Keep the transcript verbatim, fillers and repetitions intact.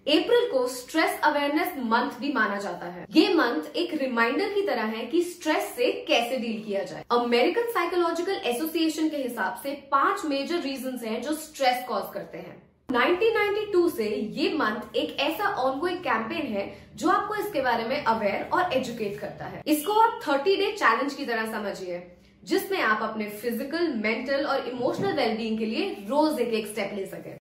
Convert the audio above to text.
अप्रैल को stress awareness month भी माना जाता है। ये मंथ एक रिमाइंडर की तरह है कि स्ट्रेस से कैसे डील किया जाए। अमेरिकन साइकोलॉजिकल एसोसिएशन के हिसाब से पांच मेजर रीजंस हैं जो स्ट्रेस कॉज करते हैं। नाइनटीन नाइंटी टू से ये मंथ एक ऐसा ऑनगोइंग कैंपेन है जो आपको इसके बारे में अवेयर और एजुकेट करता है। इसको आप थर्टी डे चैलेंज की तरह समझिए, जिसमें आप अपने फिजिकल, मेंटल और इमोशनल वेलबींग के लिए रोज एक एक स्टेप ले सके।